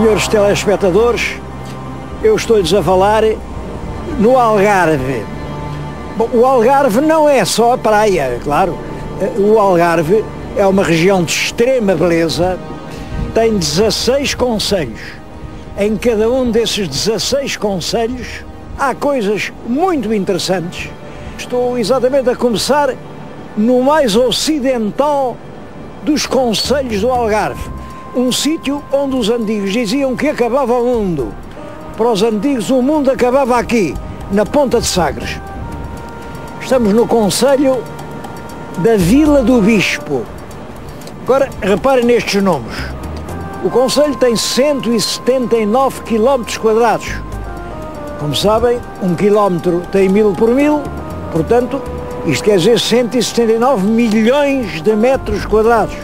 senhores telespectadores, eu estou-lhes a falar no Algarve. Bom, o Algarve não é só a praia, claro. O Algarve é uma região de extrema beleza, tem 16 concelhos. Em cada um desses 16 concelhos há coisas muito interessantes. Estou exatamente a começar no mais ocidental dos concelhos do Algarve, um sítio onde os antigos diziam que acabava o mundo. Para os antigos o mundo acabava aqui, na Ponta de Sagres. Estamos no concelho da Vila do Bispo. Agora reparem nestes nomes. O concelho tem 179 km². Como sabem, 1 km tem 1000 por 1000, portanto, isto quer dizer 179 milhões de metros quadrados.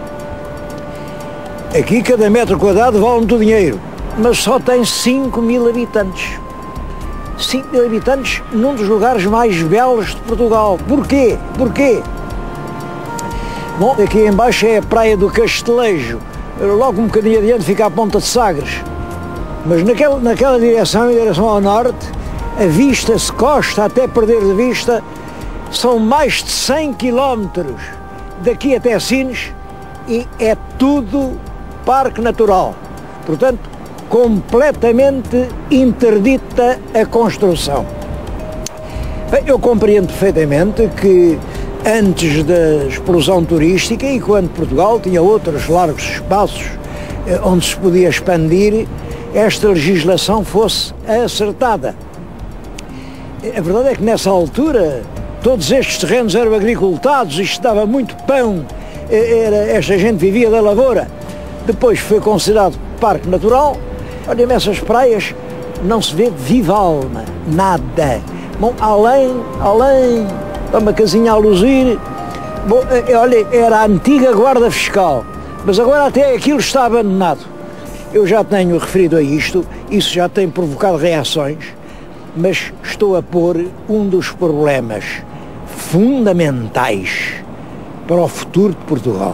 Aqui cada metro quadrado vale muito dinheiro, mas só tem 5.000 habitantes. 5.000 habitantes num dos lugares mais belos de Portugal. Porquê? Porquê? Bom, aqui embaixo é a Praia do Castelejo. Logo um bocadinho adiante fica a Ponta de Sagres. Mas naquela direção, em direção ao norte, a vista se costa até perder de vista. São mais de 100 km daqui até Sines e é tudo parque natural. Portanto, completamente interdita a construção. Bem, eu compreendo perfeitamente que antes da explosão turística e quando Portugal tinha outros largos espaços onde se podia expandir, esta legislação fosse acertada. A verdade é que nessa altura todos estes terrenos eram agricultados, isto dava muito pão, esta gente vivia da lavoura. Depois foi considerado parque natural. Olha-me essas praias, não se vê viva alma, nada. Bom, além, está uma casinha a luzir. Bom, olha, era a antiga guarda fiscal, mas agora até aquilo está abandonado. Eu já tenho referido a isto, isso já tem provocado reações, mas estou a pôr um dos problemas fundamentais para o futuro de Portugal.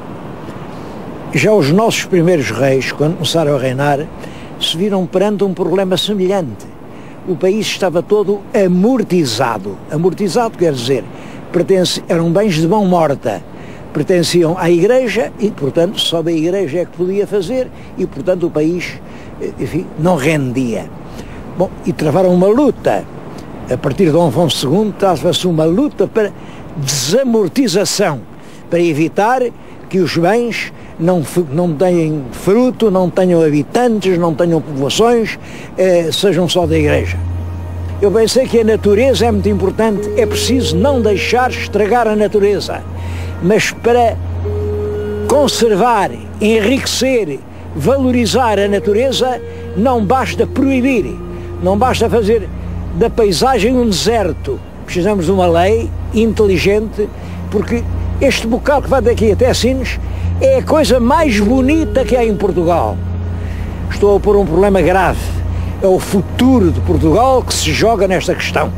Já os nossos primeiros reis, quando começaram a reinar, se viram perante um problema semelhante. O país estava todo amortizado. Amortizado quer dizer, eram bens de mão morta, pertenciam à Igreja e, portanto, só a Igreja é que podia fazer e, portanto, o país, enfim, não rendia. Bom, e travaram uma luta. A partir de Dom Afonso II, trava-se uma luta para desamortização, para evitar que os bens não tenham fruto, não tenham habitantes, não tenham povoações, sejam só da Igreja. Eu pensei que a natureza é muito importante, é preciso não deixar estragar a natureza, mas para conservar, enriquecer, valorizar a natureza, não basta proibir, não basta fazer da paisagem um deserto. Precisamos de uma lei inteligente, porque este bocado que vai daqui até Sines é a coisa mais bonita que há em Portugal. Estou a pôr um problema grave. É o futuro de Portugal que se joga nesta questão.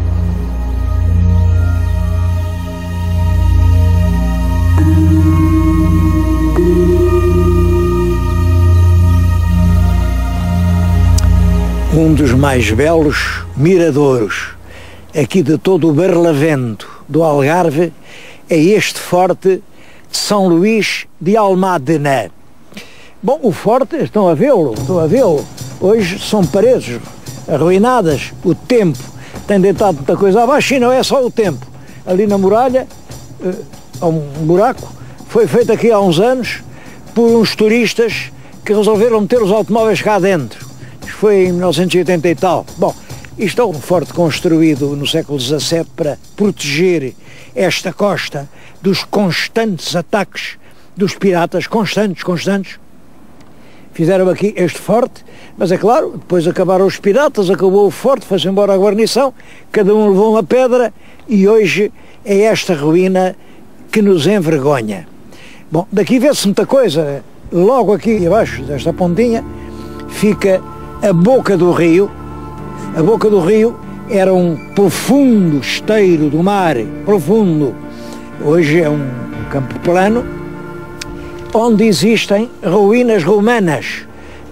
Um dos mais belos miradouros aqui de todo o Barlavento do Algarve é este forte de São Luís de Almadena. Bom, o forte, estão a vê-lo, hoje são paredes arruinadas, o tempo tem deitado muita coisa abaixo e não é só o tempo. Ali na muralha, há um buraco, foi feito aqui há uns anos por uns turistas que resolveram meter os automóveis cá dentro. Isto foi em 1980 e tal. Bom, isto é um forte construído no século XVII para proteger esta costa dos constantes ataques dos piratas, constantes. Fizeram aqui este forte, mas é claro, depois acabaram os piratas, acabou o forte, foi-se embora a guarnição, cada um levou uma pedra e hoje é esta ruína que nos envergonha. Bom, daqui vê-se muita coisa. Logo aqui abaixo desta pontinha fica a boca do rio. A boca do rio era um profundo esteiro do mar, profundo. Hoje é um campo plano, onde existem ruínas romanas.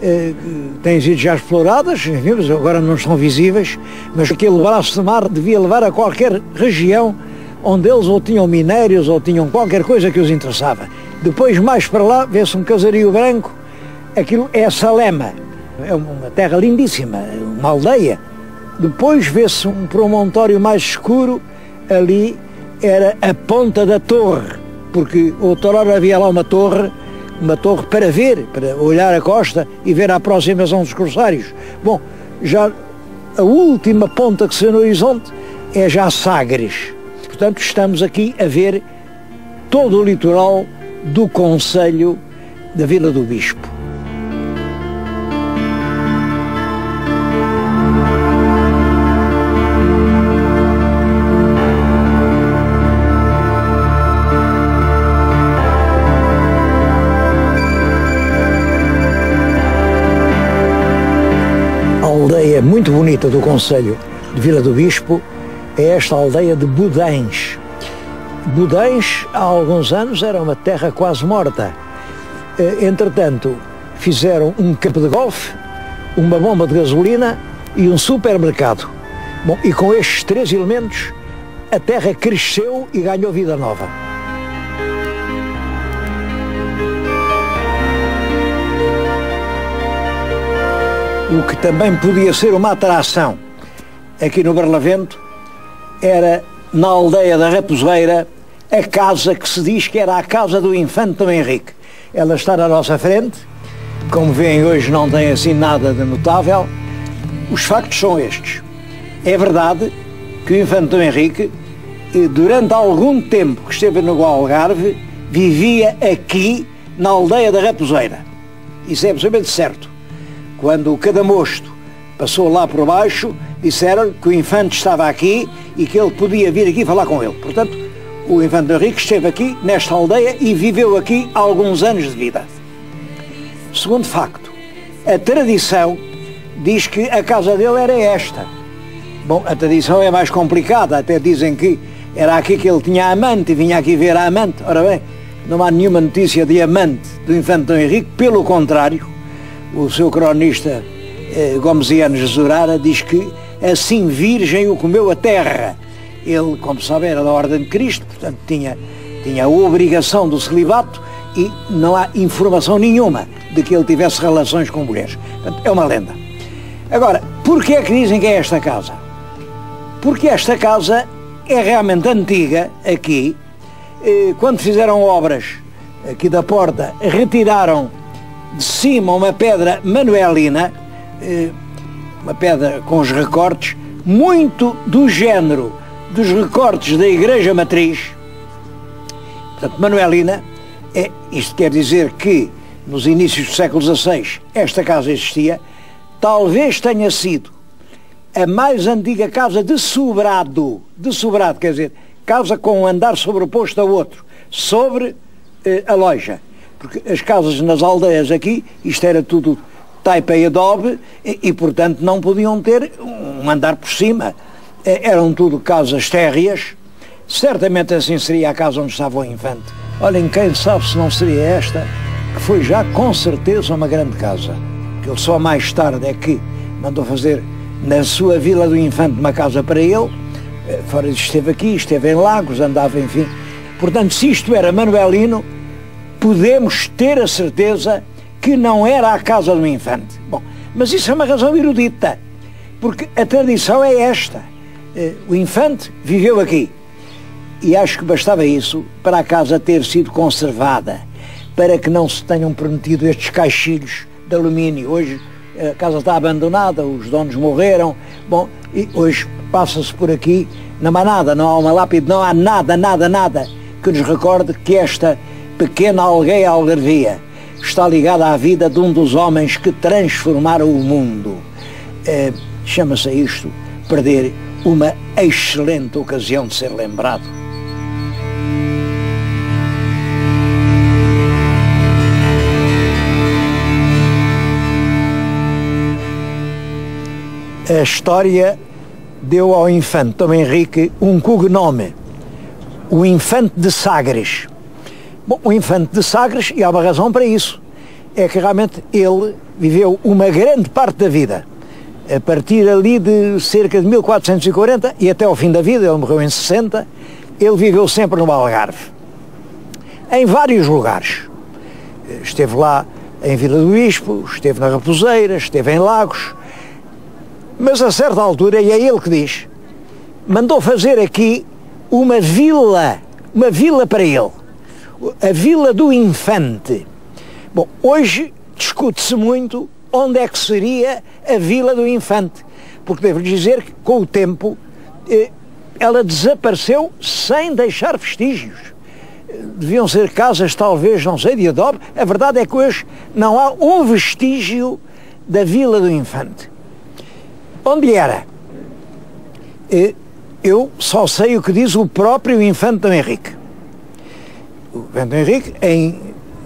têm sido já exploradas, enfim, mas agora não estão visíveis, mas aquele braço de mar devia levar a qualquer região onde eles ou tinham minérios ou tinham qualquer coisa que os interessava. Depois, mais para lá, vê-se um casario branco, aquilo é Salema, é uma terra lindíssima, uma aldeia. Depois vê-se um promontório mais escuro, ali era a Ponta da Torre, porque outrora havia lá uma torre para ver, para olhar a costa e ver a aproximação dos corsários. Bom, já a última ponta que se vê no horizonte é já Sagres. Portanto, estamos aqui a ver todo o litoral do concelho da Vila do Bispo. A aldeia muito bonita do concelho de Vila do Bispo é esta aldeia de Budães. Budães, há alguns anos, era uma terra quase morta. Entretanto, fizeram um campo de golfe, uma bomba de gasolina e um supermercado. Bom, e com estes três elementos, a terra cresceu e ganhou vida nova. O que também podia ser uma atração aqui no Barlavento era, na aldeia da Raposeira, a casa que se diz que era a casa do infante Dom Henrique. Ela está na nossa frente, como veem hoje não tem assim nada de notável. Os factos são estes. É verdade que o infante Dom Henrique, durante algum tempo que esteve no Algarve, vivia aqui na aldeia da Raposeira. Isso é absolutamente certo. Quando o Cadamosto passou lá por baixo, disseram que o infante estava aqui e que ele podia vir aqui falar com ele. Portanto, o infante Dom Henrique esteve aqui nesta aldeia e viveu aqui alguns anos de vida. Segundo facto, a tradição diz que a casa dele era esta. Bom, a tradição é mais complicada, até dizem que era aqui que ele tinha amante e vinha aqui ver a amante. Ora bem, não há nenhuma notícia de amante do infante Dom Henrique, pelo contrário, o seu cronista Gomesiano Jesurara diz que assim virgem o comeu a terra. Ele, como sabe, era da Ordem de Cristo, portanto tinha a obrigação do celibato e não há informação nenhuma de que ele tivesse relações com mulheres. Portanto, é uma lenda. Agora, porquê é que dizem que é esta casa? Porque esta casa é realmente antiga aqui. Quando fizeram obras aqui da porta, retiraram de cima uma pedra manuelina, uma pedra com os recortes, muito do género dos recortes da Igreja Matriz. Portanto, manuelina, isto quer dizer que nos inícios do século XVI esta casa existia. Talvez tenha sido a mais antiga casa de sobrado, quer dizer, casa com um andar sobreposto a outro, sobre a loja. Porque as casas nas aldeias aqui, isto era tudo taipa e adobe, e portanto não podiam ter um andar por cima. Eram tudo casas térreas. Certamente assim seria a casa onde estava o infante. Olhem, quem sabe se não seria esta, que foi já com certeza uma grande casa. Que ele só mais tarde é que mandou fazer na sua Vila do Infante uma casa para ele. Fora esteve aqui, esteve em Lagos, andava, enfim. Portanto, se isto era manuelino, podemos ter a certeza que não era a casa do infante. Bom, mas isso é uma razão erudita, porque a tradição é esta. O infante viveu aqui e acho que bastava isso para a casa ter sido conservada, para que não se tenham permitido estes caixilhos de alumínio. Hoje a casa está abandonada, os donos morreram, bom, e hoje passa-se por aqui, não há nada, não há uma lápide, não há nada que nos recorde que esta pequena aldeia algarvia está ligada à vida de um dos homens que transformaram o mundo. Chama-se a isto perder uma excelente ocasião de ser lembrado. A história deu ao infante Dom Henrique um cognome, o Infante de Sagres. Bom, o Infante de Sagres, e há uma razão para isso, é que realmente ele viveu uma grande parte da vida, a partir ali de cerca de 1440 e até ao fim da vida, ele morreu em 60, ele viveu sempre no Algarve, em vários lugares. Esteve lá em Vila do Bispo, esteve na Raposeira, esteve em Lagos, mas a certa altura, e é ele que diz, mandou fazer aqui uma vila para ele, a Vila do Infante. Bom, hoje discute-se muito onde é que seria a Vila do Infante, porque devo dizer que com o tempo ela desapareceu sem deixar vestígios. Deviam ser casas talvez, não sei, de adobe. A verdade é que hoje não há um vestígio da Vila do Infante. Onde era? Eu só sei o que diz o próprio Infante Dom Henrique. O Infante Dom Henrique, em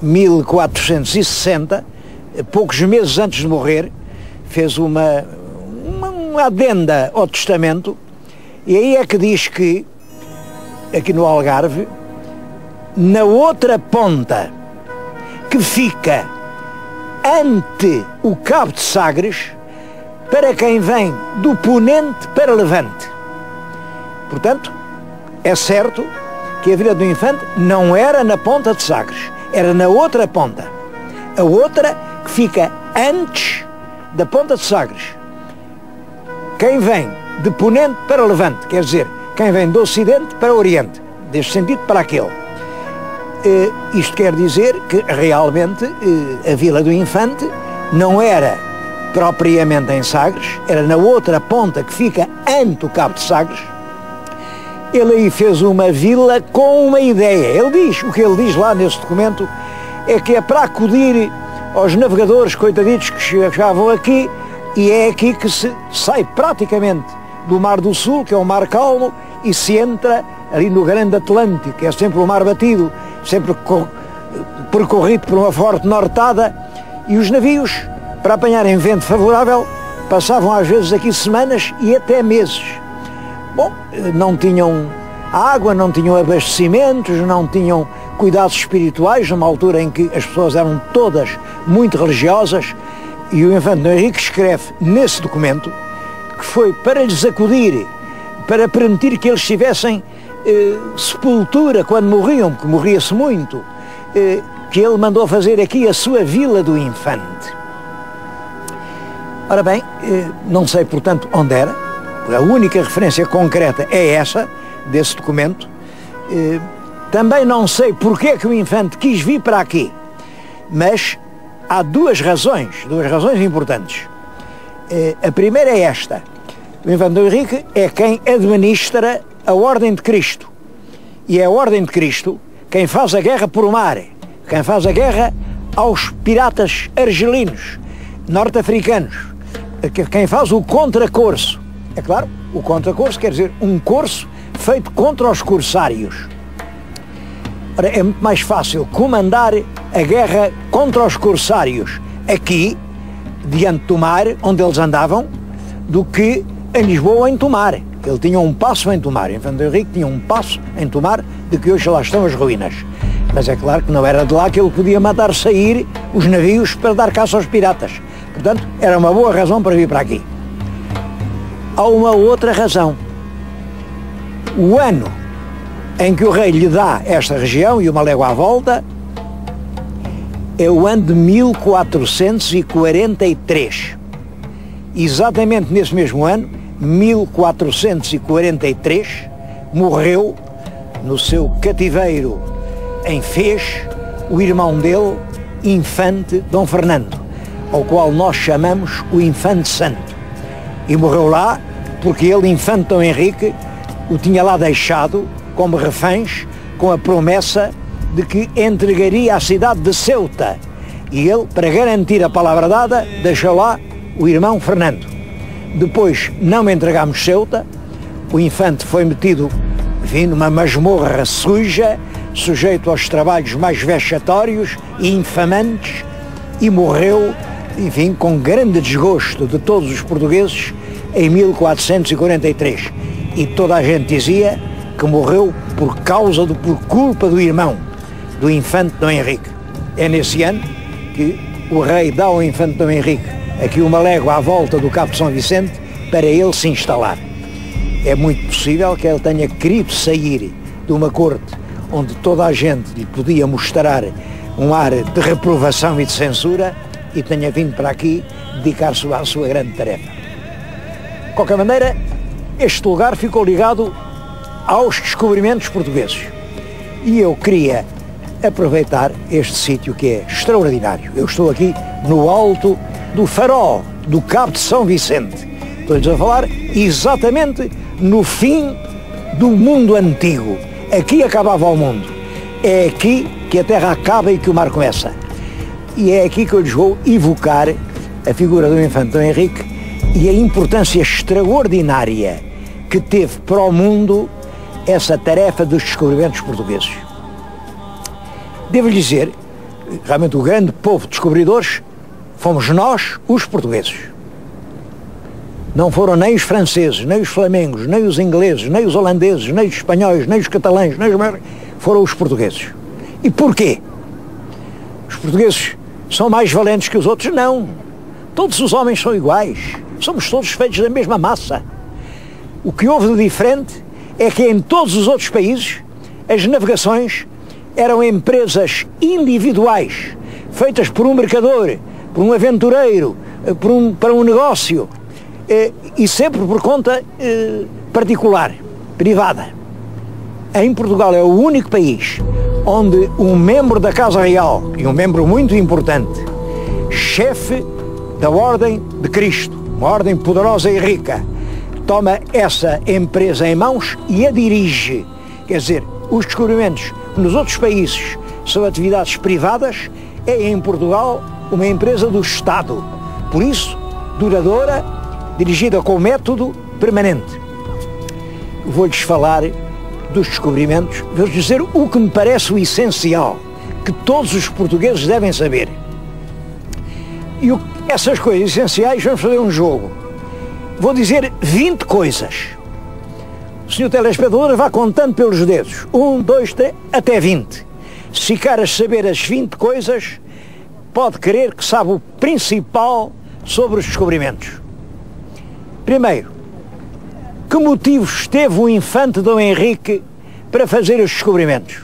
1460, poucos meses antes de morrer, fez uma adenda ao testamento, e aí é que diz que, aqui no Algarve, na outra ponta, que fica ante o Cabo de Sagres, para quem vem do Ponente para Levante. Portanto, é certo que a Vila do Infante não era na ponta de Sagres, era na outra ponta. A outra que fica antes da ponta de Sagres. Quem vem de Ponente para Levante, quer dizer, quem vem do Ocidente para o Oriente, deste sentido para aquele. Isto quer dizer que realmente a Vila do Infante não era propriamente em Sagres, era na outra ponta que fica ante o Cabo de Sagres. Ele aí fez uma vila com uma ideia. Ele diz, o que ele diz lá nesse documento, é que é para acudir aos navegadores coitaditos que chegavam aqui, e é aqui que se sai praticamente do Mar do Sul, que é um mar calmo, e se entra ali no Grande Atlântico, que é sempre um mar batido, sempre percorrido por uma forte nortada, e os navios, para apanharem vento favorável, passavam às vezes aqui semanas e até meses. Bom, não tinham água, não tinham abastecimentos, não tinham cuidados espirituais, numa altura em que as pessoas eram todas muito religiosas, e o Infante Dom Henrique escreve nesse documento que foi para lhes acudir, para permitir que eles tivessem sepultura quando morriam, porque morria-se muito, que ele mandou fazer aqui a sua Vila do Infante. Ora bem, não sei, portanto, onde era. A única referência concreta é essa, desse documento. Também não sei porque é que o Infante quis vir para aqui, mas há duas razões importantes. A primeira é esta: o Infante Dom Henrique é quem administra a Ordem de Cristo, e é a Ordem de Cristo quem faz a guerra por mar, quem faz a guerra aos piratas argelinos, norte-africanos, quem faz o contracorso. É claro, o contracorso quer dizer um corso feito contra os corsários. Ora, é muito mais fácil comandar a guerra contra os corsários aqui, diante do mar, onde eles andavam, do que em Lisboa, em Tomar. Ele tinha um passo em Tomar, Infante Dom Henrique tinha um passo em Tomar, de que hoje lá estão as ruínas. Mas é claro que não era de lá que ele podia mandar sair os navios para dar caça aos piratas. Portanto, era uma boa razão para vir para aqui. Há uma outra razão. O ano em que o rei lhe dá esta região e uma légua à volta é o ano de 1443. Exatamente nesse mesmo ano, 1443, morreu no seu cativeiro em Fez o irmão dele, Infante Dom Fernando, ao qual nós chamamos o Infante Santo. E morreu lá porque ele, Infante Dom Henrique, o tinha lá deixado como reféns, com a promessa de que entregaria a cidade de Ceuta. E ele, para garantir a palavra dada, deixou lá o irmão Fernando. Depois não entregámos Ceuta, o infante foi metido, enfim, numa masmorra suja, sujeito aos trabalhos mais vexatórios e infamantes, e morreu, enfim, com grande desgosto de todos os portugueses em 1443. E toda a gente dizia que morreu por culpa do irmão, do Infante Dom Henrique. É nesse ano que o rei dá ao infante Dom Henrique aqui uma légua à volta do Cabo de São Vicente para ele se instalar. É muito possível que ele tenha querido sair de uma corte onde toda a gente lhe podia mostrar um ar de reprovação e de censura e tenha vindo para aqui dedicar-se à sua grande tarefa. De qualquer maneira, este lugar ficou ligado aos descobrimentos portugueses e eu queria aproveitar este sítio que é extraordinário. Eu estou aqui no alto do farol do Cabo de São Vicente. Estou-lhes a falar exatamente no fim do mundo antigo. Aqui acabava o mundo. É aqui que a terra acaba e que o mar começa. E é aqui que eu lhes vou evocar a figura do infante Dom Henrique e a importância extraordinária que teve para o mundo essa tarefa dos descobrimentos portugueses. Devo lhe dizer, realmente o grande povo de descobridores fomos nós, os portugueses. Não foram nem os franceses, nem os flamengos, nem os ingleses, nem os holandeses, nem os espanhóis, nem os catalães, nem os... foram os portugueses. E porquê? Os portugueses são mais valentes que os outros? Não. Todos os homens são iguais. Somos todos feitos da mesma massa. O que houve de diferente é que em todos os outros países as navegações eram empresas individuais, feitas por um mercador, por um aventureiro, para um negócio, e sempre por conta particular, privada. Em Portugal é o único país onde um membro da Casa Real, e um membro muito importante, chefe da Ordem de Cristo, uma ordem poderosa e rica, toma essa empresa em mãos e a dirige. Quer dizer, os descobrimentos nos outros países são atividades privadas, é em Portugal uma empresa do Estado. Por isso, duradoura, dirigida com método permanente. Vou-lhes falar dos descobrimentos, vou-lhes dizer o que me parece o essencial, que todos os portugueses devem saber. E essas coisas essenciais, vamos fazer um jogo. Vou dizer 20 coisas. O senhor telespectador vá contando pelos dedos. 1, 2, 3, até 20. Se ficar a saber as 20 coisas, pode crer que sabe o principal sobre os descobrimentos. Primeiro, que motivos teve o infante Dom Henrique para fazer os descobrimentos?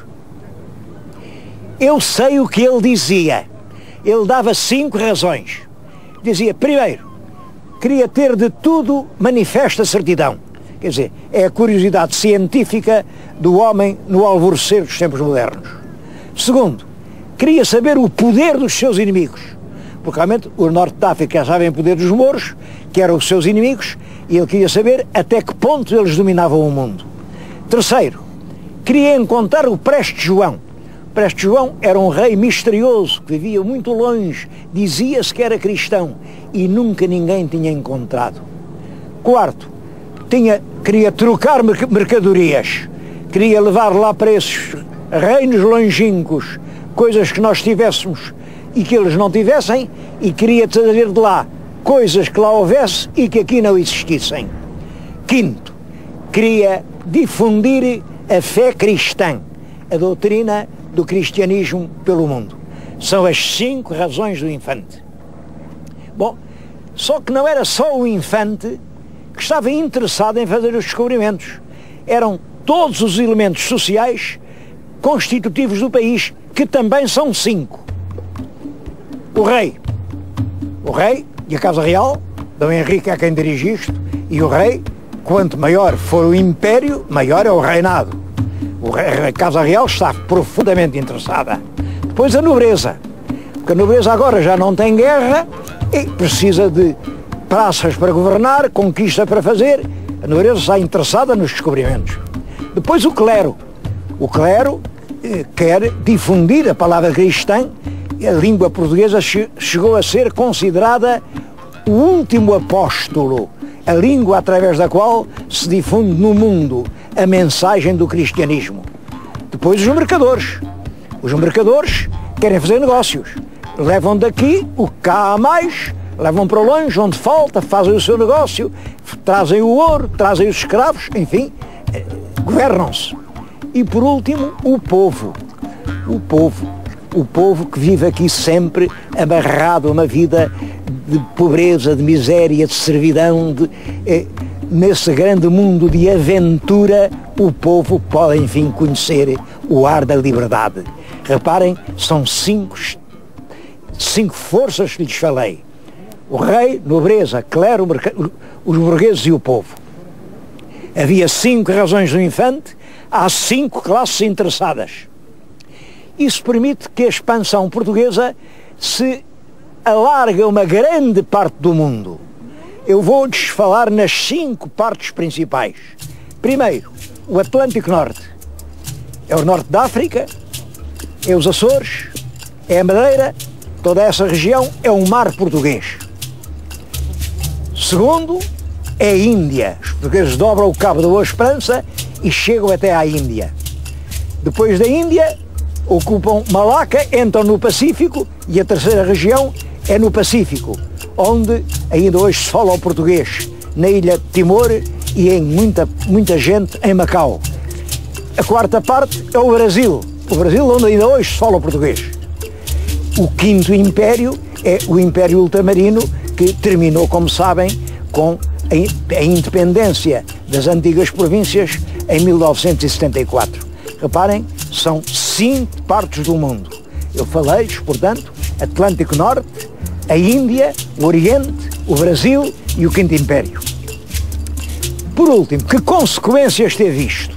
Eu sei o que ele dizia. Ele dava 5 razões. Dizia, primeiro, queria ter de tudo manifesta certidão. Quer dizer, é a curiosidade científica do homem no alvorecer dos tempos modernos. Segundo, queria saber o poder dos seus inimigos. Porque realmente o norte da África já sabem o poder dos mouros, que eram os seus inimigos, e ele queria saber até que ponto eles dominavam o mundo. Terceiro, queria encontrar o Preste João. O Preste João era um rei misterioso, que vivia muito longe, dizia-se que era cristão, e nunca ninguém tinha encontrado. Quarto, queria trocar mercadorias, queria levar lá para esses reinos longínquos coisas que nós tivéssemos e que eles não tivessem, e queria trazer de lá coisas que lá houvesse e que aqui não existissem. Quinto, queria difundir a fé cristã, a doutrina do cristianismo pelo mundo. São as 5 razões do infante. Bom, só que não era só o infante que estava interessado em fazer os descobrimentos. Eram todos os elementos sociais constitutivos do país, que também são 5. O rei e a Casa Real, Dom Henrique é quem dirige isto, e o rei, quanto maior for o império, maior é o reinado. A Casa Real está profundamente interessada. Depois a nobreza, porque a nobreza agora já não tem guerra e precisa de praças para governar, conquista para fazer. A nobreza está interessada nos descobrimentos. Depois o clero. O clero quer difundir a palavra cristã. A língua portuguesa chegou a ser considerada o último apóstolo, a língua através da qual se difunde no mundo a mensagem do cristianismo. Depois os mercadores. Os mercadores querem fazer negócios. Levam daqui o que cá há mais, levam para longe, onde falta, fazem o seu negócio, trazem o ouro, trazem os escravos, enfim, governam-se. E por último, o povo. O povo. o povo que vive aqui sempre amarrado a uma vida de pobreza, de miséria, de servidão, nesse grande mundo de aventura, o povo pode enfim conhecer o ar da liberdade. Reparem, são cinco forças que lhes falei: o rei, nobreza, clero, os burgueses e o povo. Havia 5 razões do infante, há 5 classes interessadas. Isso permite que a expansão portuguesa se alargue a uma grande parte do mundo. Eu vou-lhes falar nas 5 partes principais. Primeiro, o Atlântico Norte. É o norte da África, é os Açores, é a Madeira, toda essa região é um mar português. Segundo, é a Índia. Os portugueses dobram o Cabo da Boa Esperança e chegam até à Índia. Depois da Índia, ocupam Malaca, entram no Pacífico, e a terceira região é no Pacífico, onde ainda hoje se fala o português, na ilha de Timor e em muita gente em Macau. A quarta parte é o Brasil, onde ainda hoje se fala o português. O quinto império é o Império Ultramarino, que terminou, como sabem, com a independência das antigas províncias em 1974. Reparem, são 5 partes do mundo. Eu falei-lhes, portanto, Atlântico Norte, a Índia, o Oriente, o Brasil e o Quinto Império. Por último, que consequências teve isto?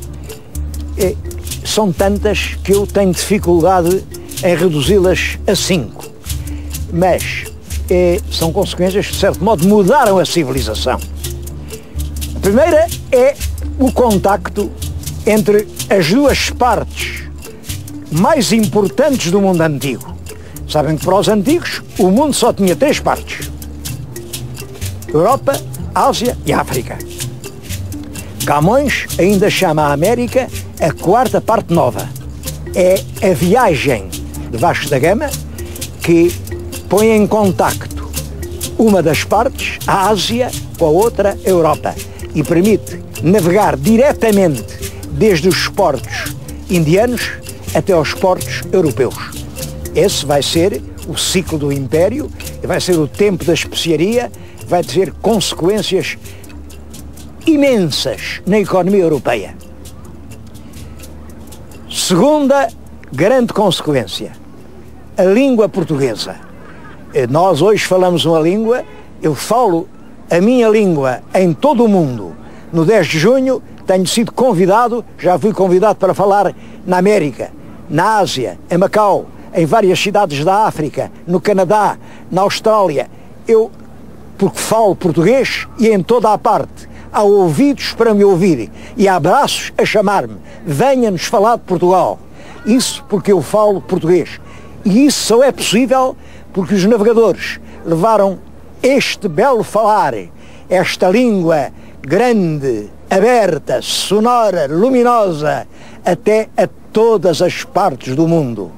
São tantas que eu tenho dificuldade em reduzi-las a 5. Mas são consequências que, de certo modo, mudaram a civilização. A primeira é o contacto entre as 2 partes mais importantes do mundo antigo. Sabem que para os antigos o mundo só tinha 3 partes: Europa, Ásia e África. Camões ainda chama a América a 4ª parte nova. É a viagem de Vasco da Gama que põe em contacto uma das partes, a Ásia, com a outra, a Europa, e permite navegar diretamente desde os portos indianos até aos portos europeus. Esse vai ser o ciclo do Império, vai ser o tempo da especiaria, vai ter consequências imensas na economia europeia. Segunda grande consequência, a língua portuguesa. Nós hoje falamos uma língua, eu falo a minha língua em todo o mundo. No 10 de junho tenho sido convidado, já fui convidado para falar na América, na Ásia, em Macau, em várias cidades da África, no Canadá, na Austrália. Eu, porque falo português, e em toda a parte há ouvidos para me ouvir e há braços a chamar-me: venha-nos falar de Portugal. Isso porque eu falo português. E isso só é possível porque os navegadores levaram este belo falar, esta língua grande, aberta, sonora, luminosa, até a todas as partes do mundo.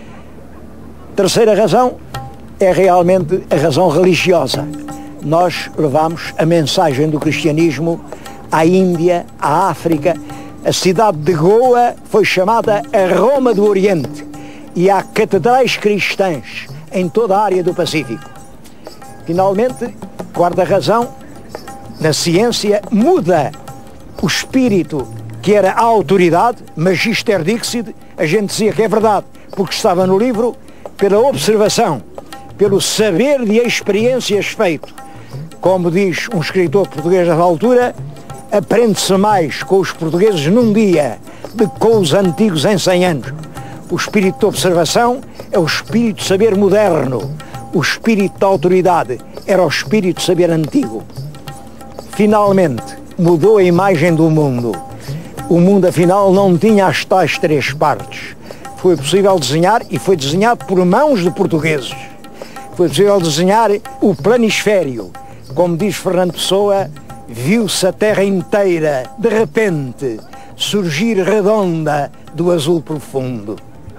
Terceira razão é realmente a razão religiosa. Nós levamos a mensagem do cristianismo à Índia, à África. A cidade de Goa foi chamada a Roma do Oriente e há catedrais cristãs em toda a área do Pacífico. Finalmente, quarta razão, na ciência muda o espírito que era a autoridade, Magister Dixit, a gente dizia que é verdade, porque estava no livro, pela observação, pelo saber de experiências feito. Como diz um escritor português da altura, aprende-se mais com os portugueses num dia do que com os antigos em 100 anos. O espírito de observação é o espírito de saber moderno. O espírito da autoridade era o espírito de saber antigo. Finalmente, mudou a imagem do mundo. O mundo, afinal, não tinha as tais 3 partes. Foi possível desenhar, e foi desenhado por mãos de portugueses. Foi possível desenhar o planisfério. Como diz Fernando Pessoa, viu-se a terra inteira, de repente, surgir redonda do azul profundo.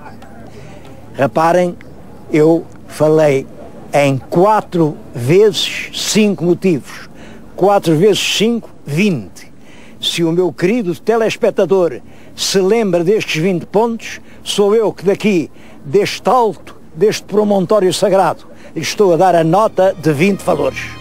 Reparem, eu falei em 4 vezes 5 motivos. 4 vezes 5, 20. Se o meu querido telespectador se lembra destes 20 pontos, sou eu que daqui, deste alto, deste promontório sagrado, estou a dar a nota de 20 valores.